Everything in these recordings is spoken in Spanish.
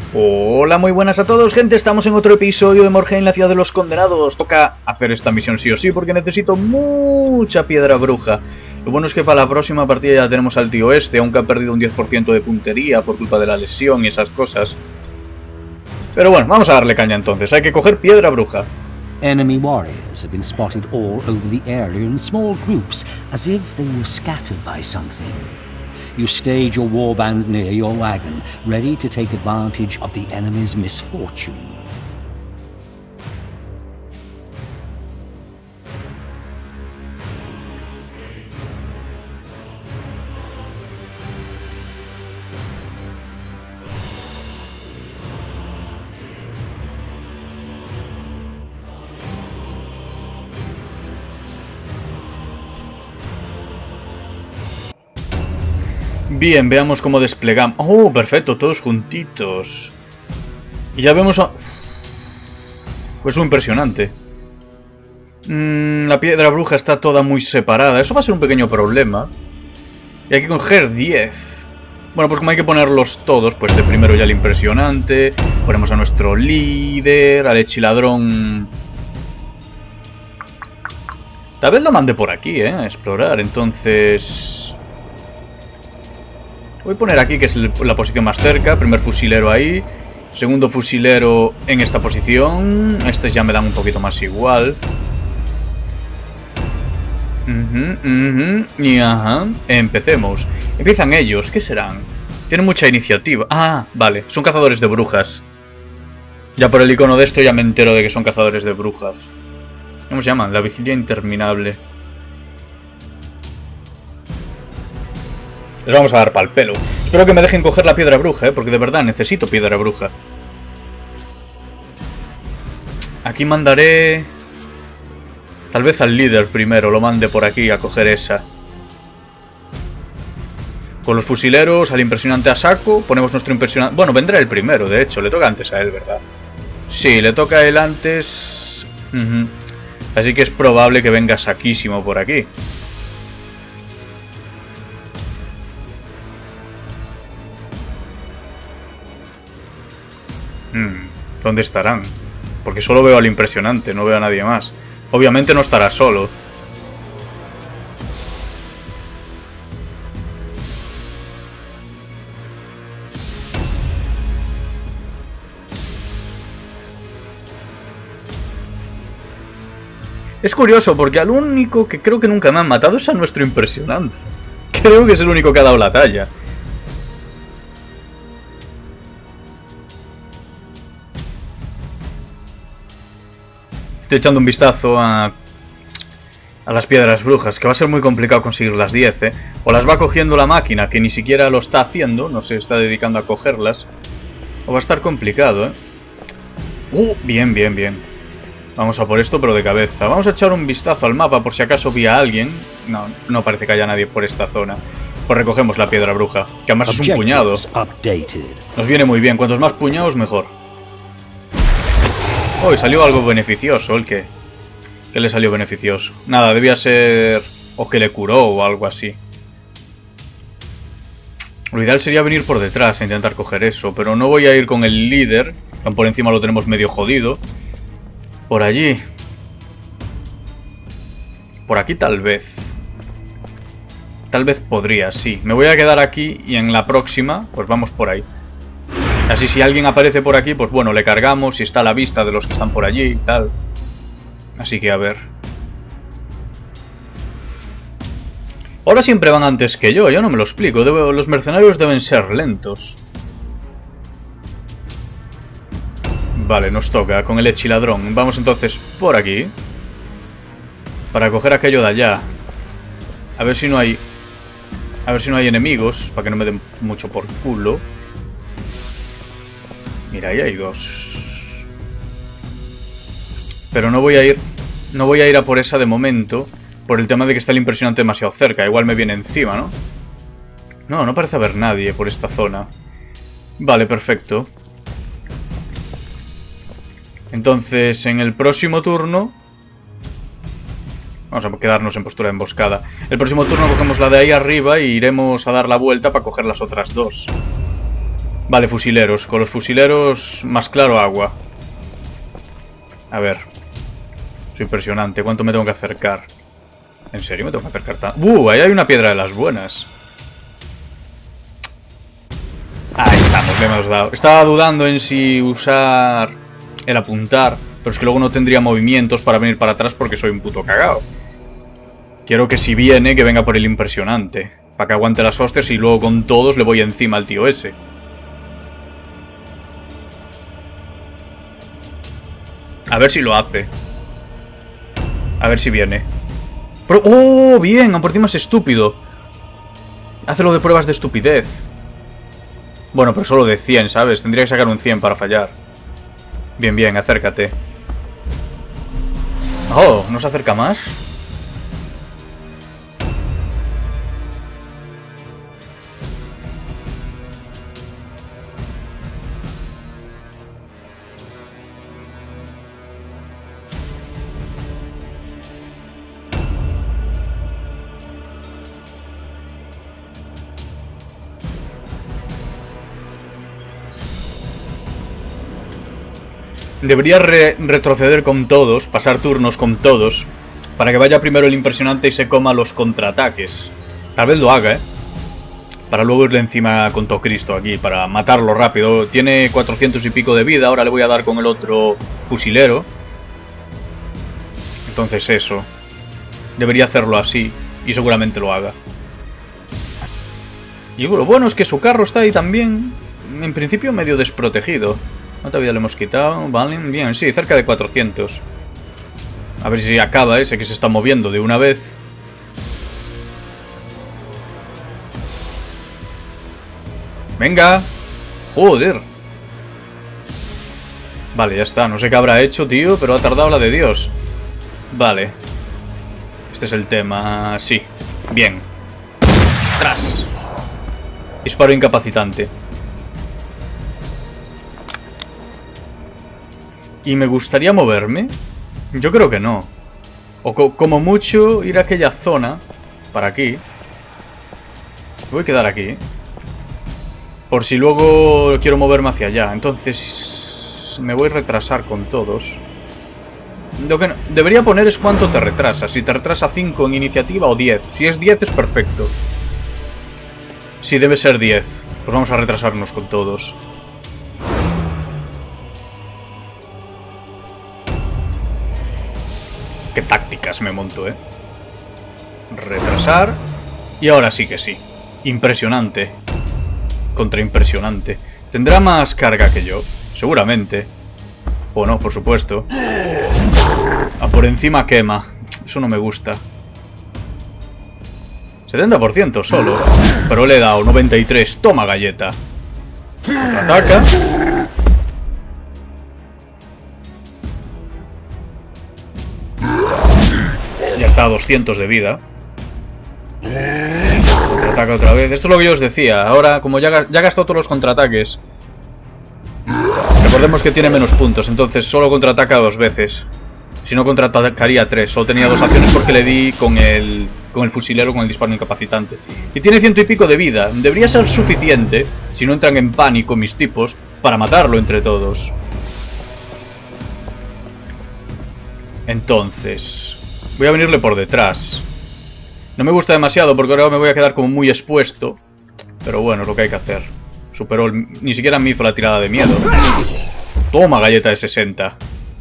Hola, muy buenas a todos, gente. Estamos en otro episodio de Morhaime, la ciudad de los condenados. Toca hacer esta misión sí o sí porque necesito mucha piedra bruja. Lo bueno es que para la próxima partida ya tenemos al tío este, aunque ha perdido un 10% de puntería por culpa de la lesión y esas cosas. Pero bueno, vamos a darle caña entonces. Hay que coger piedra bruja. Enemy warriors have been spotted all over the area in small groups, as if they were scattered by something. You stage your warband near your wagon, ready to take advantage of the enemy's misfortune. Bien, veamos cómo desplegamos. ¡Oh, perfecto! Todos juntitos. Y ya vemos a... Pues es impresionante. La piedra bruja está toda muy separada. Eso va a ser un pequeño problema. Y hay que coger 10. Bueno, pues como hay que ponerlos todos, pues de primero ya el impresionante. Ponemos a nuestro líder, al hechiladrón. Tal vez lo mande por aquí, a explorar. Entonces... voy a poner aquí, que es la posición más cerca. Primer fusilero ahí. Segundo fusilero en esta posición. Estos ya me dan un poquito más igual. Y ajá. Empecemos. Empiezan ellos. ¿Qué serán? Tienen mucha iniciativa. Ah, vale. Son cazadores de brujas. Ya por el icono de esto ya me entero de que son cazadores de brujas. ¿Cómo se llaman? La vigilia interminable. Les vamos a dar pa'l pelo. Espero que me dejen coger la piedra bruja, porque de verdad necesito piedra bruja. Aquí mandaré... tal vez al líder primero, lo mande por aquí a coger esa. Con los fusileros, al impresionante a saco, ponemos nuestro impresionante... Bueno, vendrá el primero, de hecho, le toca antes a él, ¿verdad? Sí, le toca a él antes... Así que es probable que venga saquísimo por aquí. ¿Dónde estarán? Porque solo veo al impresionante, no veo a nadie más. Obviamente no estará solo. Es curioso porque al único que creo que nunca me han matado es a nuestro impresionante. Creo que es el único que ha dado la talla. Estoy echando un vistazo a las piedras brujas, que va a ser muy complicado conseguir las 10, O las va cogiendo la máquina, que ni siquiera lo está haciendo, no se está dedicando a cogerlas. O va a estar complicado, Bien, bien, bien. Vamos a por esto, pero de cabeza. Vamos a echar un vistazo al mapa por si acaso vi a alguien. No, no parece que haya nadie por esta zona. Pues recogemos la piedra bruja, que además es un puñado. Nos viene muy bien, cuantos más puñados mejor. Oh, y salió algo beneficioso, ¿el qué? ¿Qué le salió beneficioso? Nada, debía ser... o que le curó o algo así. Lo ideal sería venir por detrás a intentar coger eso, pero no voy a ir con el líder, que por encima lo tenemos medio jodido. Por allí. Por aquí tal vez. Tal vez podría, sí. Me voy a quedar aquí y en la próxima, pues vamos por ahí. Así si alguien aparece por aquí, pues bueno, le cargamos y está a la vista de los que están por allí y tal. Así que a ver. Ahora siempre van antes que yo no me lo explico. Los mercenarios deben ser lentos. Vale, nos toca con el hechiladrón. Vamos entonces por aquí. Para coger aquello de allá. A ver si no hay... a ver si no hay enemigos, para que no me den mucho por culo. Mira, ahí hay dos. Pero no voy a ir a por esa de momento, por el tema de que está el impresionante demasiado cerca. Igual me viene encima, ¿no? No, no parece haber nadie por esta zona. Vale, perfecto. Entonces, en el próximo turno... vamos a quedarnos en postura de emboscada. El próximo turno cogemos la de ahí arriba y iremos a dar la vuelta para coger las otras dos. Vale, fusileros. Con los fusileros más claro agua. A ver. Es impresionante. ¿Cuánto me tengo que acercar? ¿En serio me tengo que acercar tanto? Ahí hay una piedra de las buenas. Ahí estamos, le hemos dado. Estaba dudando en si usar el apuntar, pero es que luego no tendría movimientos para venir para atrás porque soy un puto cagao. Quiero que si viene, que venga por el impresionante. Para que aguante las hostias y luego con todos le voy encima al tío ese. A ver si lo hace. A ver si viene. Pero, ¡oh, bien! Por encima es estúpido. Hace lo de pruebas de estupidez. Bueno, pero solo de 100, ¿sabes? Tendría que sacar un 100 para fallar. Bien, bien, acércate. Oh, ¿no se acerca más? Debería retroceder con todos, pasar turnos con todos, para que vaya primero el impresionante y se coma los contraataques. Tal vez lo haga, ¿eh? Para luego irle encima con todo Cristo aquí, para matarlo rápido. Tiene 400 y pico de vida, ahora le voy a dar con el otro fusilero. Entonces eso. Debería hacerlo así, y seguramente lo haga. Y lo bueno es que su carro está ahí también, en principio medio desprotegido. ¿Cuánta vida le hemos quitado? Vale, bien, sí, cerca de 400. A ver si acaba ese que se está moviendo de una vez. ¡Venga! ¡Joder! Vale, ya está. No sé qué habrá hecho, tío, pero ha tardado la de Dios. Vale. Este es el tema. Sí. Bien. ¡Tras! Disparo incapacitante. ¿Y me gustaría moverme? Yo creo que no. O como mucho ir a aquella zona. Para aquí. Me voy a quedar aquí. Por si luego quiero moverme hacia allá. Entonces me voy a retrasar con todos. Lo que debería poner es cuánto te retrasa. Si te retrasa 5 en iniciativa o 10. Si es 10 es perfecto. Si debe ser 10. Pues vamos a retrasarnos con todos. Qué tácticas me monto, ¿eh? Retrasar. Y ahora sí que sí. Impresionante. Contra impresionante. ¿Tendrá más carga que yo? Seguramente. O no, por supuesto. A por encima quema. Eso no me gusta. 70% solo. Pero le he dado 93. Toma galleta. Ataca. Ya está a 200 de vida. Contraataca otra vez. Esto es lo que yo os decía. Ahora, como ya gastó todos los contraataques. Recordemos que tiene menos puntos. Entonces solo contraataca 2 veces. Si no, contraatacaría 3. Solo tenía 2 acciones porque le di con el fusilero, con el disparo incapacitante. Y tiene 100 y pico de vida. Debería ser suficiente, si no entran en pánico mis tipos, para matarlo entre todos. Entonces... voy a venirle por detrás. No me gusta demasiado porque ahora me voy a quedar como muy expuesto. Pero bueno, es lo que hay que hacer. Superó ni siquiera me hizo la tirada de miedo. Toma, galleta de 60.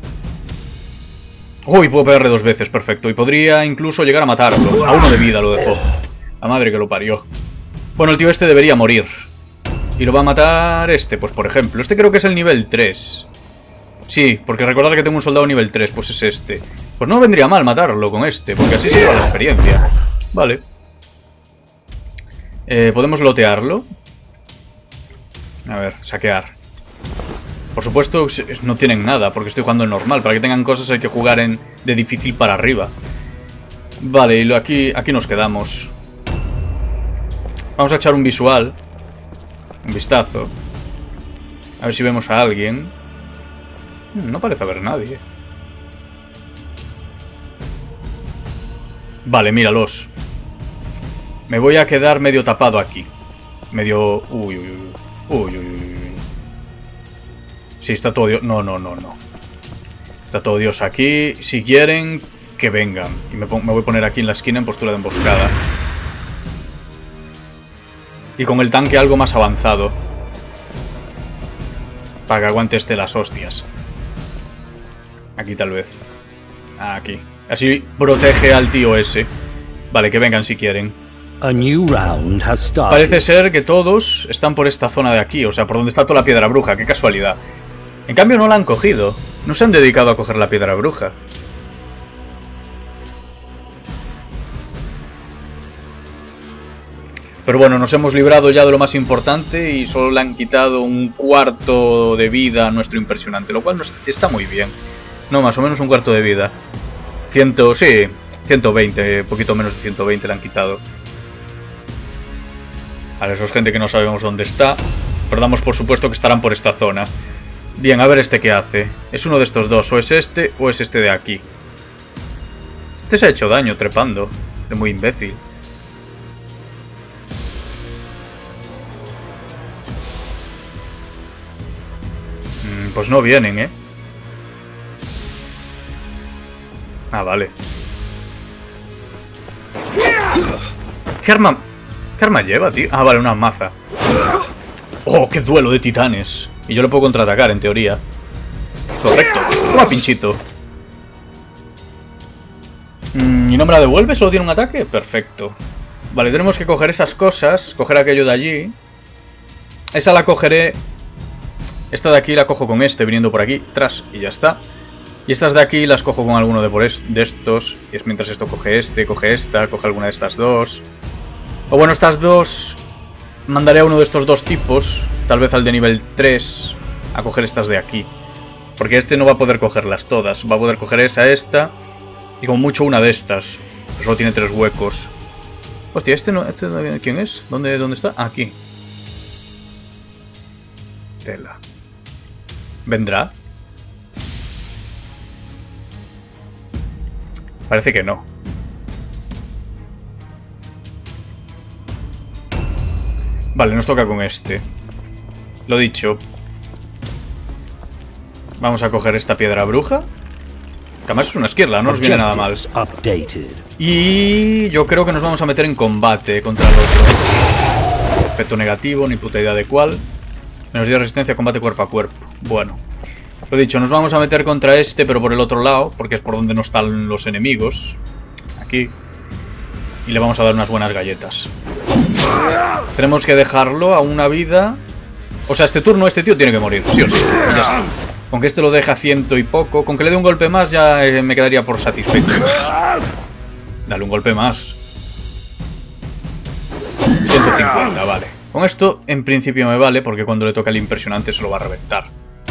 Uy, puedo pegarle 2 veces, perfecto. Y podría incluso llegar a matarlo. A 1 de vida lo dejó. La madre que lo parió. Bueno, el tío este debería morir. ¿Y lo va a matar este? Pues por ejemplo, este creo que es el nivel 3. Sí, porque recordad que tengo un soldado nivel 3, pues es este. Pues no vendría mal matarlo con este, porque así se lleva la experiencia. Vale. ¿Podemos lotearlo? A ver, saquear. Por supuesto, no tienen nada, porque estoy jugando en normal. Para que tengan cosas hay que jugar de difícil para arriba. Vale, y aquí nos quedamos. Vamos a echar un visual. Un vistazo. A ver si vemos a alguien. No parece haber nadie. Vale, míralos. Me voy a quedar medio tapado aquí. Medio... Uy, uy, uy. Uy, uy, uy. Sí, está todo Dios. No. Está todo Dios aquí. Si quieren, que vengan. Y me voy a poner aquí en la esquina en postura de emboscada. Y con el tanque algo más avanzado. Para que aguante las hostias. Aquí tal vez. Aquí. Así protege al tío ese. Vale, que vengan si quieren. A new round has started. Parece ser que todos están por esta zona de aquí. O sea, por donde está toda la piedra bruja. Qué casualidad. En cambio no la han cogido. No se han dedicado a coger la piedra bruja. Pero bueno, nos hemos librado ya de lo más importante y solo le han quitado un cuarto de vida a nuestro impresionante, lo cual está muy bien. No, más o menos un cuarto de vida. 120, poquito menos de 120 le han quitado. Vale, eso es gente que no sabemos dónde está. Pero damos por supuesto que estarán por esta zona. Bien, a ver este qué hace. Es uno de estos dos, o es este de aquí. Este se ha hecho daño trepando. Es muy imbécil. Pues no vienen, ¿eh? Ah, vale. ¿Qué arma lleva, tío? Ah, vale, una maza. ¡Oh, qué duelo de titanes! Y yo le puedo contraatacar, en teoría. Correcto. Toma, pinchito. ¿Y no me la devuelve? ¿Solo tiene un ataque? Perfecto. Vale, tenemos que coger esas cosas. Coger aquello de allí. Esa la cogeré... Esta de aquí la cojo con este, viniendo por aquí, tras, y ya está. Y estas de aquí las cojo con alguno de estos. Y es mientras esto coge este, coge esta, coge alguna de estas dos. O bueno, estas dos... Mandaré a uno de estos dos tipos, tal vez al de nivel 3, a coger estas de aquí. Porque este no va a poder cogerlas todas. Va a poder coger esta, y como mucho una de estas. Pero solo tiene 3 huecos. Hostia, este no ¿quién es? ¿Dónde está? Aquí. Tela. ¿Vendrá? Parece que no. Vale, nos toca con este. Lo dicho. Vamos a coger esta piedra bruja. Que además es una esquirla, no nos viene nada mal. Y yo creo que nos vamos a meter en combate contra el otro. Efecto negativo, ni puta idea de cuál. Menos 10 resistencia a combate cuerpo a cuerpo. Bueno, lo dicho, nos vamos a meter contra este, pero por el otro lado, porque es por donde no están los enemigos. Aquí. Y le vamos a dar unas buenas galletas. Tenemos que dejarlo a una vida. O sea, este turno este tío tiene que morir, sí o sí. Y ya está. Con que este lo deja 100 y poco. Con que le dé un golpe más ya me quedaría por satisfecho. Dale un golpe más. 150, vale. Con esto, en principio me vale, porque cuando le toca el impresionante se lo va a reventar.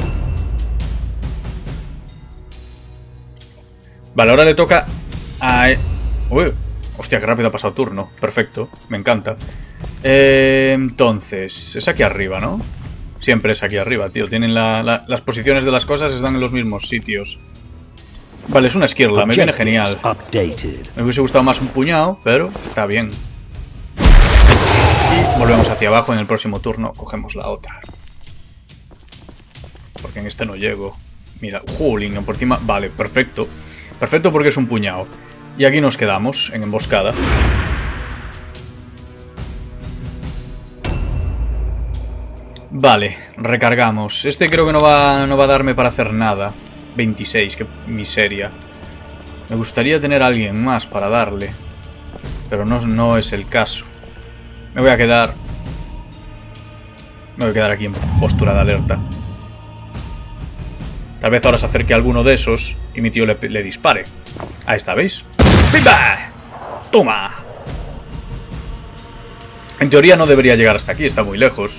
Vale, ahora le toca a... Uy, hostia, qué rápido ha pasado turno. Perfecto, me encanta. Entonces, es aquí arriba, ¿no? Siempre es aquí arriba, tío. Tienen las posiciones de las cosas están en los mismos sitios. Vale, es una esquirla, me viene genial. Me hubiese gustado más un puñado, pero está bien. Y volvemos hacia abajo. En el próximo turno cogemos la otra. Porque en este no llego. Mira, jolín, por encima. Vale, perfecto. Perfecto porque es un puñado. Y aquí nos quedamos, en emboscada. Vale, recargamos. Este creo que no va a darme para hacer nada. 26, qué miseria. Me gustaría tener a alguien más para darle. Pero no es el caso. Me voy a quedar aquí en postura de alerta. Tal vez ahora se acerque alguno de esos y mi tío le dispare. Ahí está, ¿veis? ¡Pimba! ¡Toma! En teoría no debería llegar hasta aquí, está muy lejos.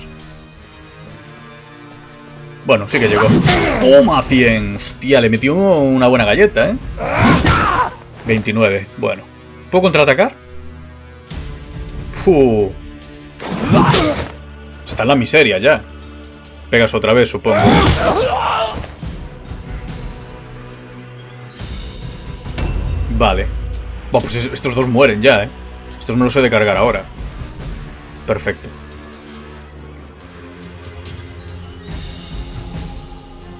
Bueno, sí que llegó. ¡Toma, 100! Hostia, le metió una buena galleta, ¿eh? 29, bueno. ¿Puedo contraatacar? Está en la miseria ya. Pegas otra vez, supongo. Vale. Bueno, pues estos dos mueren ya, ¿eh? Estos me los he de cargar ahora. Perfecto.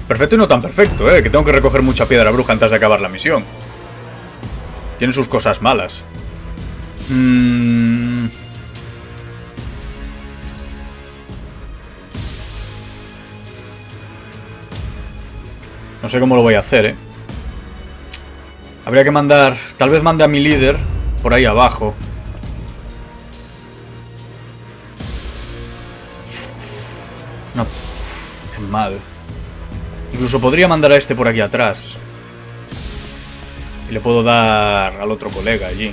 Perfecto y no tan perfecto, que tengo que recoger mucha piedra bruja antes de acabar la misión. Tiene sus cosas malas. No sé cómo lo voy a hacer, Habría que mandar... Tal vez mande a mi líder por ahí abajo. No. Qué mal. Incluso podría mandar a este por aquí atrás. Y le puedo dar al otro colega allí.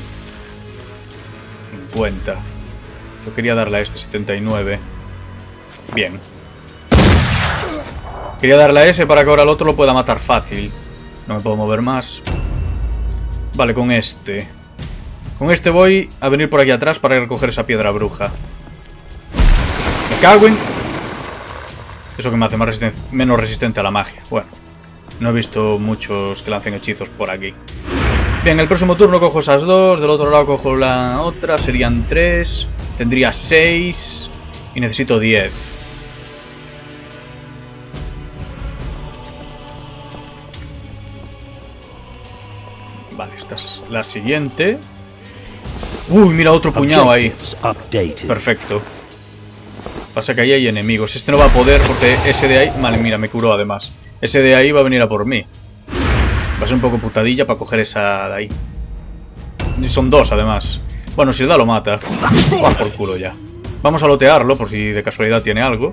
50. Yo quería darle a este 79. Bien. Quería darle a ese para que ahora el otro lo pueda matar fácil. No me puedo mover más. Vale, con este. Con este voy a venir por aquí atrás para recoger esa piedra bruja. Me cago en... Eso que me hace menos resistente a la magia. Bueno, no he visto muchos que lancen hechizos por aquí. Bien, el próximo turno cojo esas dos. Del otro lado cojo la otra. Serían 3. Tendría 6. Y necesito 10. Vale, esta es la siguiente. Uy, mira, otro puñado ahí. Perfecto. Pasa que ahí hay enemigos. Este no va a poder porque ese de ahí... Vale, mira, me curó además. Ese de ahí va a venir a por mí. Va a ser un poco putadilla para coger esa de ahí. Y son dos además. Bueno, si le da lo mata. Va por culo ya. Vamos a lotearlo por si de casualidad tiene algo.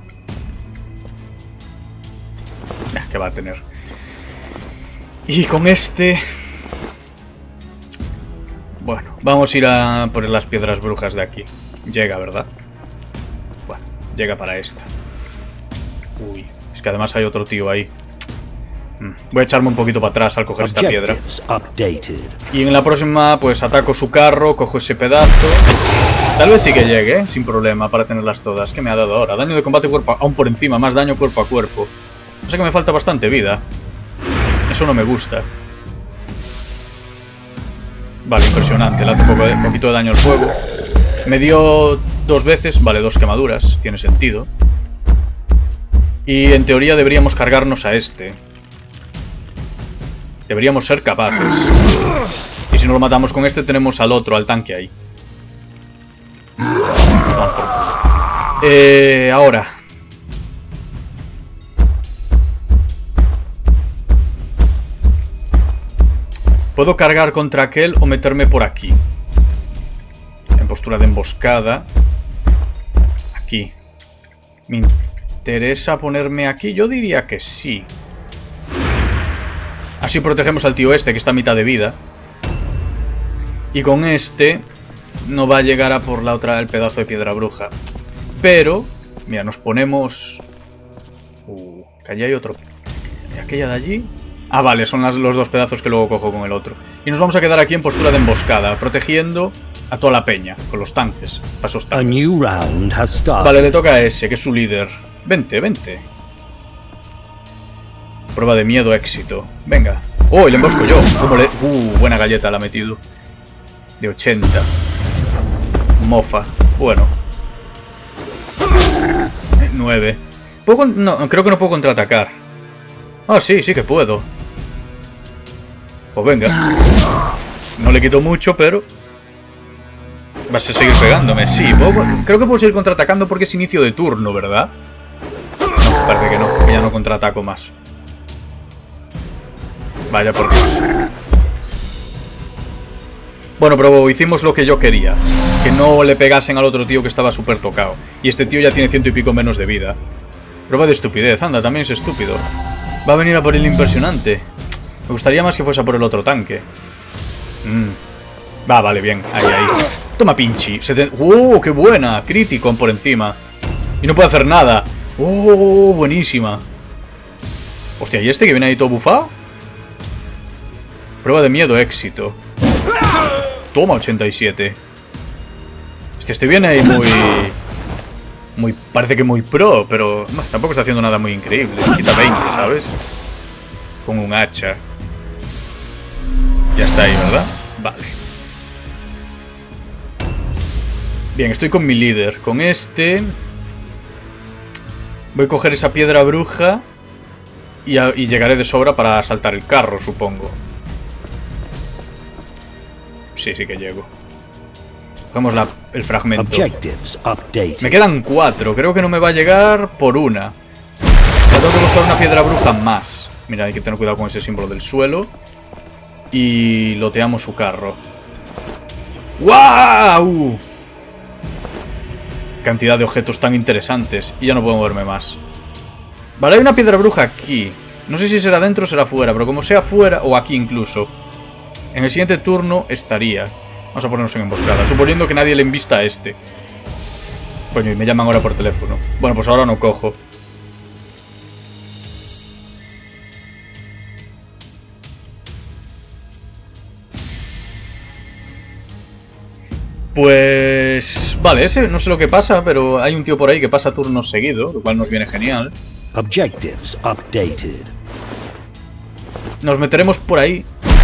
¿Qué va a tener? Y con este... Bueno, vamos a ir a por las piedras brujas de aquí. Llega, ¿verdad? Bueno, llega para esta. Uy, es que además hay otro tío ahí. Voy a echarme un poquito para atrás al coger esta piedra. Y en la próxima, pues ataco su carro, cojo ese pedazo. Tal vez sí que llegue, sin problema, para tenerlas todas. ¿Qué me ha dado ahora? Daño de combate cuerpo aún por encima, más daño cuerpo a cuerpo. O sea que me falta bastante vida. Eso no me gusta. Vale, impresionante. Le hace un poquito de daño al fuego. Me dio 2 veces. Vale, 2 quemaduras. Tiene sentido. Y en teoría deberíamos cargarnos a este. Deberíamos ser capaces. Y si no lo matamos con este, tenemos al otro, al tanque ahí. Ahora. Puedo cargar contra aquel o meterme por aquí. En postura de emboscada. Aquí. ¿Me interesa ponerme aquí? Yo diría que sí. Así protegemos al tío este que está a mitad de vida. Y con este no va a llegar a por la otra, el pedazo de piedra bruja. Pero, mira, nos ponemos... que allí hay otro. ¿Y aquella de allí? Ah, vale, son los 2 pedazos que luego cojo con el otro. Y nos vamos a quedar aquí en postura de emboscada, protegiendo a toda la peña, con los tanques. Pasos tanques. Vale, le toca a ese, que es su líder. Vente, vente. Prueba de miedo, éxito. Venga. ¡Oh, y le embosco yo! ¿Cómo le... buena galleta la ha metido. De 80. Mofa. Bueno. 9. No, creo que no puedo contraatacar. Ah, sí, sí que puedo. Pues venga. No le quito mucho, pero... vas a seguir pegándome. Sí, creo que puedo seguir contraatacando porque es inicio de turno, ¿verdad? No, parece que no, que ya no contraataco más. Vaya por Dios. Bueno, pero hicimos lo que yo quería. Que no le pegasen al otro tío que estaba súper tocado. Y este tío ya tiene 100 y pico menos de vida. Prueba de estupidez, anda, también es estúpido. Va a venir a por el impresionante. Me gustaría más que fuese a por el otro tanque. Va, vale, bien, ahí. Toma, pinchi. ¡Qué buena! Crítico por encima. Y no puede hacer nada. Buenísima. Hostia, ¿y este que viene ahí todo bufado? Prueba de miedo, éxito. Toma, 87. Es que este viene ahí muy... parece que muy pro, pero tampoco está haciendo nada muy increíble. Quita 20, ¿sabes? Con un hacha. Ya está ahí, ¿verdad? Vale. Bien, estoy con mi líder. Con este... voy a coger esa piedra bruja. Y llegaré de sobra para saltar el carro, supongo. Sí que llego. Cogemos el fragmento. Me quedan 4. Creo que no me va a llegar por una. Tengo que buscar una piedra bruja más. Mira, hay que tener cuidado con ese símbolo del suelo. Y loteamos su carro. ¡Guau! Cantidad de objetos tan interesantes. Y ya no puedo moverme más. Vale, hay una piedra bruja aquí. No sé si será dentro o será fuera, pero como sea fuera, o aquí incluso, en el siguiente turno estaría. Vamos a ponernos en emboscada, suponiendo que nadie le invista a este. Coño, y me llaman ahora por teléfono. Bueno, pues ahora no cojo. Pues... Vale, ese no sé lo que pasa, pero hay un tío por ahí que pasa turnos seguidos, lo cual nos viene genial. Objectives updated. Nos meteremos por ahí.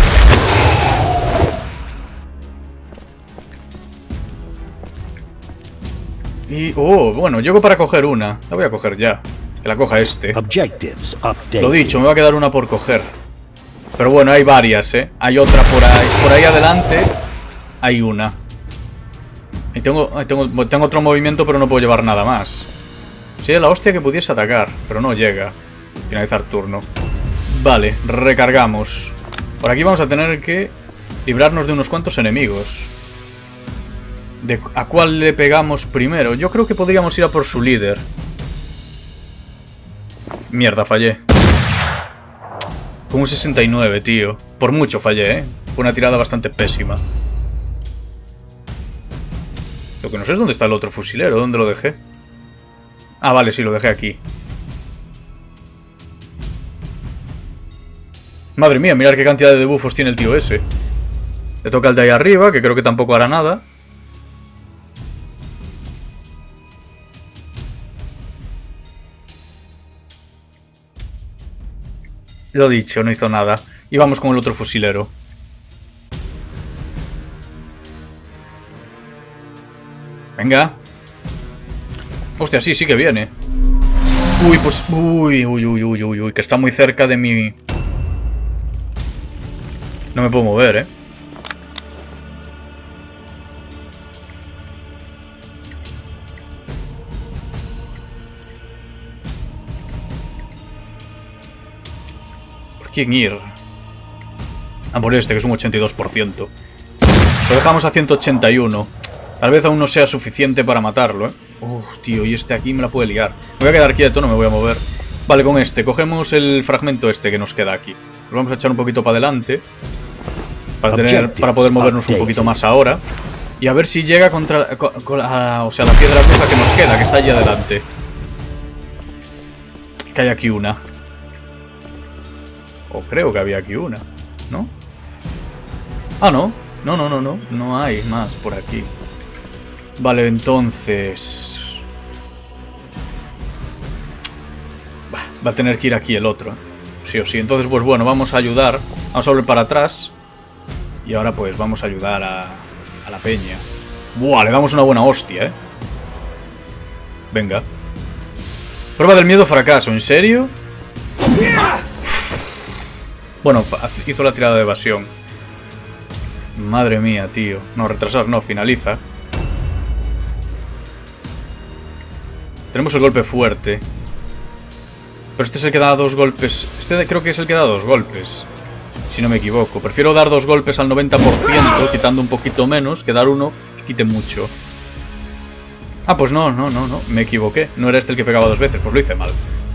Y... Oh, bueno, llego para coger una. La voy a coger ya. Que la coja este. Objectives updated. Lo dicho, me va a quedar una por coger. Pero bueno, hay varias, ¿eh? Hay otra por ahí. Por ahí adelante hay una. Y tengo otro movimiento, pero no puedo llevar nada más. Sería la hostia que pudiese atacar, pero no llega. Finalizar turno. Vale, recargamos. Por aquí vamos a tener que librarnos de unos cuantos enemigos. ¿A cuál le pegamos primero? Yo creo que podríamos ir a por su líder. Mierda, fallé. Con un 69, tío. Por mucho fallé, ¿eh? Fue una tirada bastante pésima. Lo que no sé es dónde está el otro fusilero. ¿Dónde lo dejé? Ah, vale, sí, lo dejé aquí. Madre mía, mirad qué cantidad de debuffos tiene el tío ese. Le toca al de ahí arriba, que creo que tampoco hará nada. Lo dicho, no hizo nada. Y vamos con el otro fusilero. Venga. Hostia, sí que viene. Uy, pues... Uy, que está muy cerca de mi... No me puedo mover, ¿eh? ¿Por quién ir? A por este, que es un 82%. Lo dejamos a 181. Tal vez aún no sea suficiente para matarlo, ¿eh? Uf, tío, y este aquí me la puede liar. Me voy a quedar quieto, no me voy a mover. Vale, con este, cogemos el fragmento este que nos queda aquí. Lo vamos a echar un poquito para adelante. Para poder movernos un poquito más ahora. Y a ver si llega contra la piedra bruja que nos queda, que está allí adelante. Que hay aquí una. O creo que había aquí una, ¿no? Ah, no. No hay más por aquí. Vale, entonces... Va a tener que ir aquí el otro. Sí o sí. Entonces, pues bueno, vamos a ayudar. Vamos a volver para atrás. Y ahora pues vamos a ayudar a la peña. Buah, le damos una buena hostia, ¿eh? Venga. Prueba del miedo fracaso, ¿en serio? Bueno, hizo la tirada de evasión. Madre mía, tío. No, retrasar no, finaliza. Tenemos el golpe fuerte. Pero este es el que da 2 golpes. Este creo que es el que da 2 golpes. Si no me equivoco. Prefiero dar 2 golpes al 90%, quitando un poquito menos, que dar uno que quite mucho. Ah, pues no. Me equivoqué. No era este el que pegaba 2 veces. Pues lo hice mal.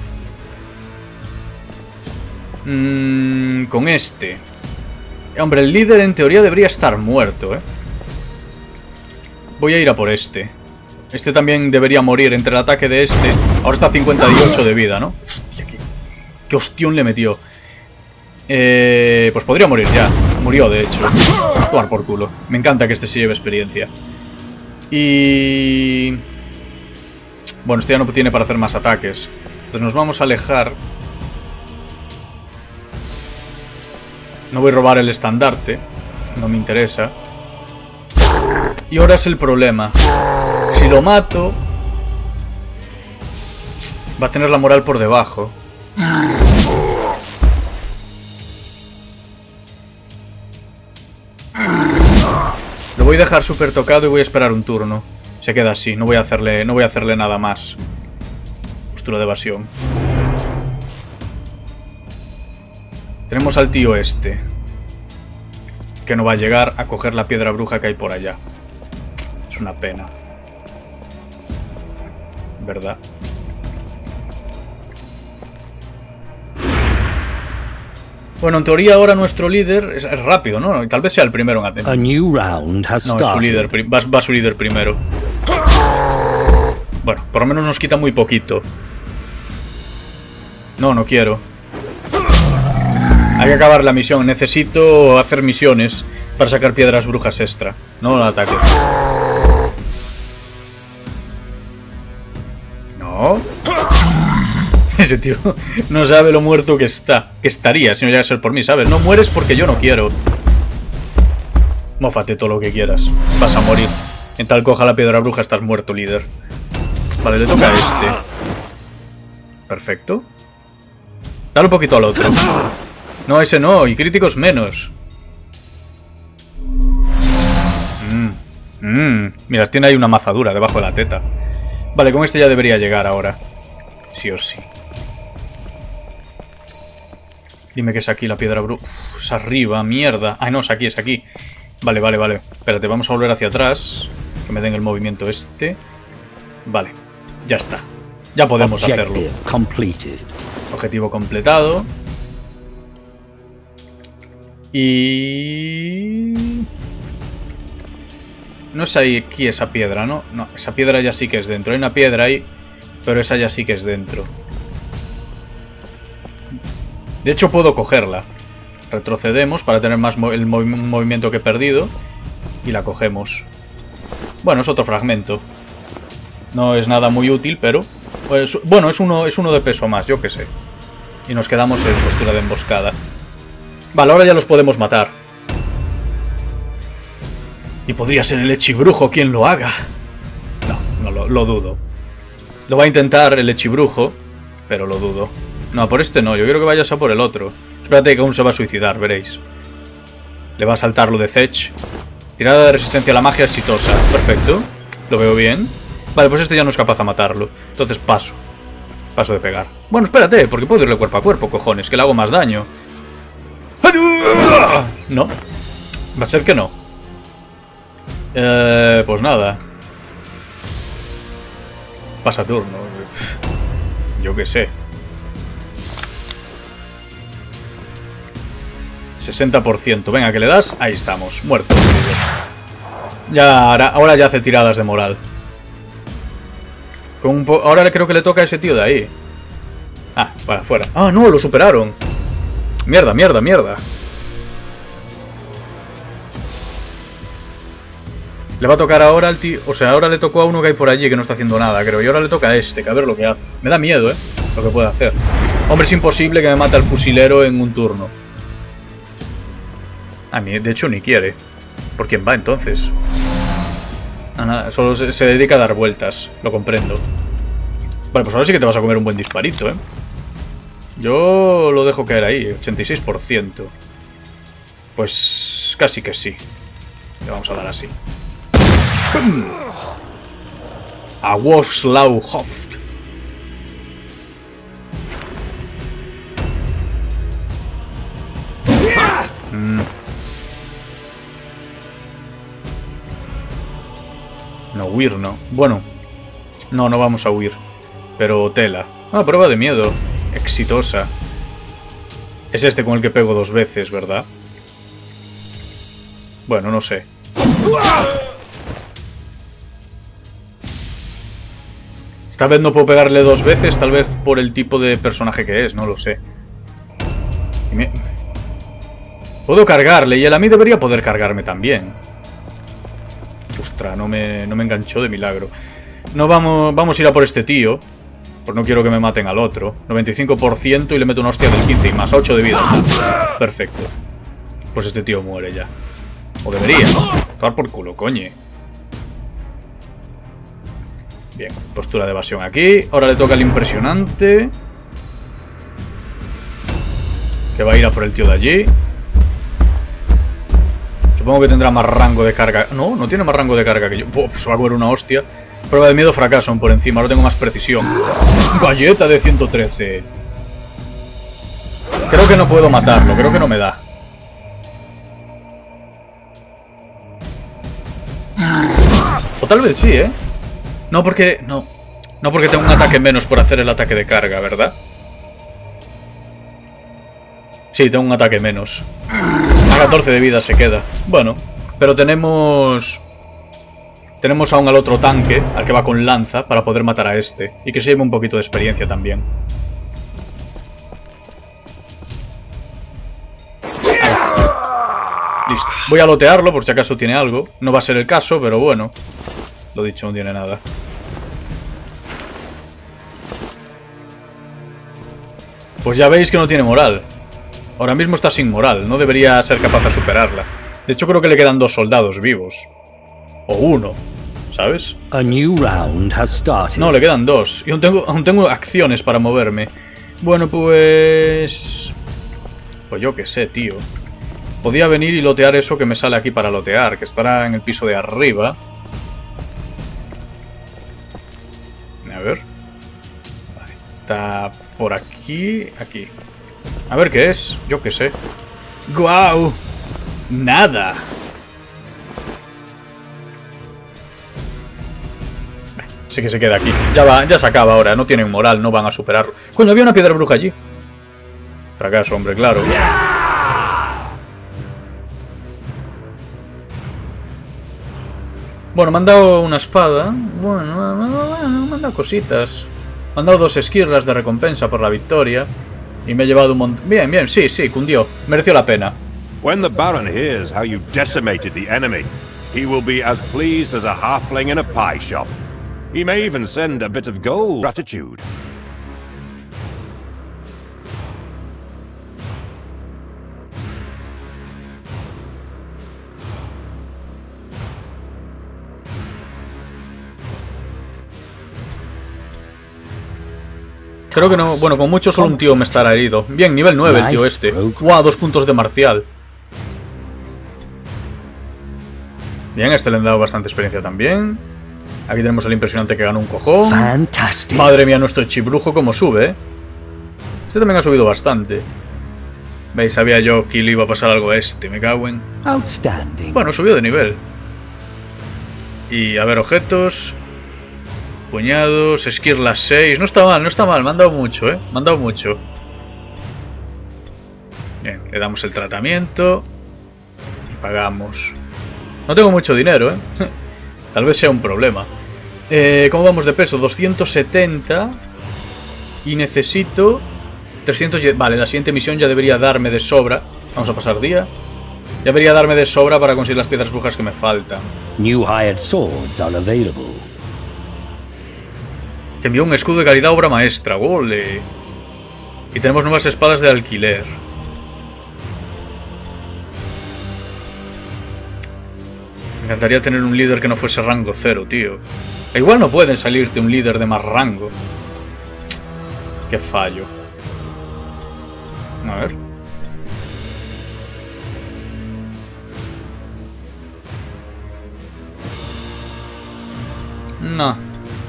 Con este. Hombre, el líder en teoría debería estar muerto, ¿eh? Voy a ir a por este. Este también debería morir entre el ataque de este. Ahora está a 58 de vida, ¿no? Hostia, qué hostión le metió. Pues podría morir ya. Murió, de hecho. Tomar por culo. Me encanta que este se lleve experiencia. Y... Bueno, este ya no tiene para hacer más ataques. Entonces nos vamos a alejar. No voy a robar el estandarte. No me interesa. Y ahora es el problema. Si lo mato... Va a tener la moral por debajo. voy a dejar súper tocado y voy a esperar un turno. Se queda así, no voy a hacerle nada más. Postura de evasión. Tenemos al tío este, que no va a llegar a coger la piedra bruja que hay por allá. Es una pena, ¿verdad? Bueno, en teoría ahora nuestro líder es rápido, ¿no? Tal vez sea el primero en atender. No, es su líder, va su líder primero. Bueno, por lo menos nos quita muy poquito. No quiero. Hay que acabar la misión. Necesito hacer misiones para sacar piedras brujas extra. No el ataque. No. Ese tío no sabe lo muerto que está. Que estaría si no llega a ser por mí, ¿sabes? No mueres porque yo no quiero. Mófate todo lo que quieras. Vas a morir. En tal coja la piedra bruja estás muerto, líder. Vale, le toca a este. Perfecto. Dale un poquito al otro. No, ese no. Y críticos menos. Mira, tiene ahí una mazadura debajo de la teta. Vale, con este ya debería llegar ahora. Sí o sí. Dime que es aquí la piedra bruja. Es arriba, mierda. Ah, no, es aquí. Vale. Espérate, vamos a volver hacia atrás. Que me den el movimiento este. Vale, ya está. Ya podemos hacerlo. Objetivo completado. Y... no es ahí aquí esa piedra, ¿no? No, esa piedra ya sí que es dentro. Hay una piedra ahí, pero esa ya sí que es dentro. De hecho puedo cogerla. Retrocedemos para tener más el movimiento que he perdido. Y la cogemos. Bueno, es otro fragmento. No es nada muy útil, pero... bueno, es uno de peso más, yo qué sé. Y nos quedamos en postura de emboscada. Vale, ahora ya los podemos matar. Y podría ser el hechibrujo quien lo haga. No lo dudo. Lo va a intentar el hechibrujo, pero lo dudo. No, por este no, yo quiero que vayas a por el otro. Espérate que aún se va a suicidar, veréis. Le va a saltar lo de Zech. Tirada de resistencia a la magia exitosa. Perfecto, lo veo bien. Vale, pues este ya no es capaz de matarlo. Entonces paso de pegar. Bueno, espérate, porque puedo irle cuerpo a cuerpo, cojones, que le hago más daño. No, va a ser que no. Pues nada. Pasa turno. Yo qué sé. 60%. Venga, que le das. Ahí estamos. Muerto. Ya, ahora ya hace tiradas de moral. Ahora creo que le toca a ese tío de ahí. Ah, para afuera. Ah, no, lo superaron. Mierda. Le va a tocar ahora al tío... O sea, ahora le tocó a uno que hay por allí que no está haciendo nada, creo. Y ahora le toca a este, que a ver lo que hace. Me da miedo, lo que puede hacer. Hombre, es imposible que me mate al fusilero en un turno. A mí, de hecho, ni quiere. ¿Por quién va, entonces? Ah, nada, solo se dedica a dar vueltas. Lo comprendo. Vale, pues ahora sí que te vas a comer un buen disparito, Yo lo dejo caer ahí, 86%. Pues casi que sí. Le vamos a dar así. A Woslau Hoft. No, huir no. Bueno, no vamos a huir. Pero tela. Ah, prueba de miedo. Exitosa. Es este con el que pego 2 veces, ¿verdad? Bueno, no sé. Esta vez no puedo pegarle 2 veces, tal vez por el tipo de personaje que es, no lo sé. Puedo cargarle y él a mí debería poder cargarme también. Ostras, no me enganchó de milagro. No vamos a ir a por este tío. Pues no quiero que me maten al otro. 95% y le meto una hostia del 15 y más 8 de vida. Perfecto. Pues este tío muere ya. O debería. Tomar por culo, coño. Bien, postura de evasión aquí. Ahora le toca al impresionante. Que va a ir a por el tío de allí. Supongo que tendrá más rango de carga. No, no tiene más rango de carga que yo. Pues va a coger una hostia. Prueba de miedo, fracaso por encima. Ahora tengo más precisión. Galleta de 113. Creo que no puedo matarlo. Creo que no me da. O tal vez sí, ¿eh? No porque... No porque tengo un ataque menos por hacer el ataque de carga, ¿verdad? Sí, tengo un ataque menos. A 14 de vida se queda. Bueno, pero tenemos aún al otro tanque, al que va con lanza, para poder matar a este. Y que se lleve un poquito de experiencia también. Listo. Voy a lotearlo por si acaso tiene algo. No va a ser el caso, pero bueno. Lo dicho, no tiene nada. Pues ya veis que no tiene moral. Ahora mismo está sin moral. No debería ser capaz de superarla. De hecho creo que le quedan 2 soldados vivos. O 1. ¿Sabes? A new round has started. No, le quedan 2. Y aún tengo acciones para moverme. Bueno, pues... Pues yo qué sé, tío. Podía venir y lotear eso que me sale aquí para lotear, que estará en el piso de arriba. A ver. Vale, está por aquí, aquí. A ver qué es, yo qué sé. ¡Guau! ¡Nada! Sí que se queda aquí. Ya se acaba ahora, no tienen moral, no van a superarlo. Coño, había una piedra bruja allí. Fracaso, hombre, claro. Bueno, me han dado una espada. Bueno, me han dado cositas. Me han dado 2 esquirlas de recompensa por la victoria. Y me he llevado un montón... Bien, bien, sí, cundió. Mereció la pena. When the Baron hears how you decimated the enemy, he will be as pleased as a halfling in a pie shop. He may even send a bit of gold gratitude. Creo que no... Bueno, con mucho solo un tío me estará herido. Bien, nivel 9 el tío este. ¡Guau! 2 puntos de marcial. Bien, a este le han dado bastante experiencia también. Aquí tenemos el impresionante que ganó un cojón. Fantastic. Madre mía, nuestro chibrujo como sube, ¿eh? Este también ha subido bastante. ¿Veis? Sabía yo que le iba a pasar algo a este. Me cago en... Outstanding. Bueno, subió de nivel. Y a ver, objetos... Puñados, esquirlas 6. No está mal, no está mal. Me han dado mucho, ¿eh? Me han dado mucho. Bien, le damos el tratamiento. Y pagamos. No tengo mucho dinero, ¿eh? Tal vez sea un problema. ¿Cómo vamos de peso? 270. Y necesito 300... Vale, la siguiente misión ya debería darme de sobra. Vamos a pasar día. Ya debería darme de sobra para conseguir las piedras brujas que me faltan. New hired swords are available. Te envió un escudo de calidad obra maestra. ¡Ole! Y tenemos nuevas espadas de alquiler. Me encantaría tener un líder que no fuese rango 0, tío. E igual no pueden salirte un líder de más rango. Qué fallo. A ver. No.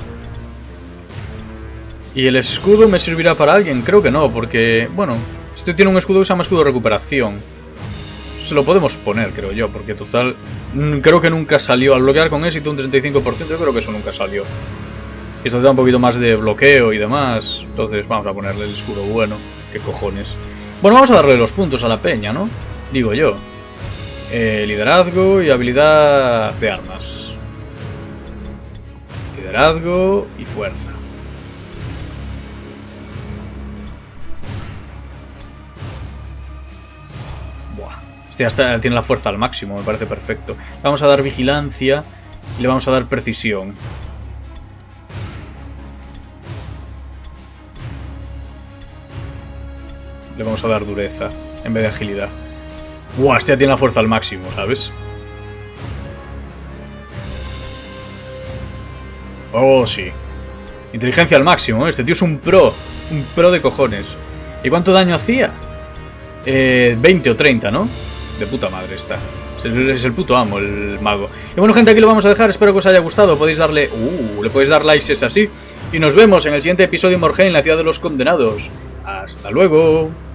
¿Y el escudo me servirá para alguien? Creo que no, porque... Bueno, este tiene un escudo que se llama escudo de recuperación. Se lo podemos poner, creo yo, porque total... Creo que nunca salió. Al bloquear con éxito un 35%, yo creo que eso nunca salió. Y esto te da un poquito más de bloqueo y demás. Entonces vamos a ponerle el escudo bueno. ¿Qué cojones? Bueno, vamos a darle los puntos a la peña, ¿no? Digo yo. Liderazgo y habilidad de armas. Liderazgo y fuerza. Este tiene la fuerza al máximo, me parece perfecto. Vamos a dar vigilancia y le vamos a dar precisión. Le vamos a dar dureza en vez de agilidad. ¡Buah! Este ya tiene la fuerza al máximo, ¿sabes? Oh, sí. Inteligencia al máximo, ¿eh? Este tío es un pro. Un pro de cojones. ¿Y cuánto daño hacía? 20 o 30, ¿no? De puta madre está. Es el puto amo, el mago. Y bueno, gente, aquí lo vamos a dejar. Espero que os haya gustado. Podéis darle... le podéis dar likes si es así. Y nos vemos en el siguiente episodio de Morhaime, la ciudad de los condenados. ¡Hasta luego!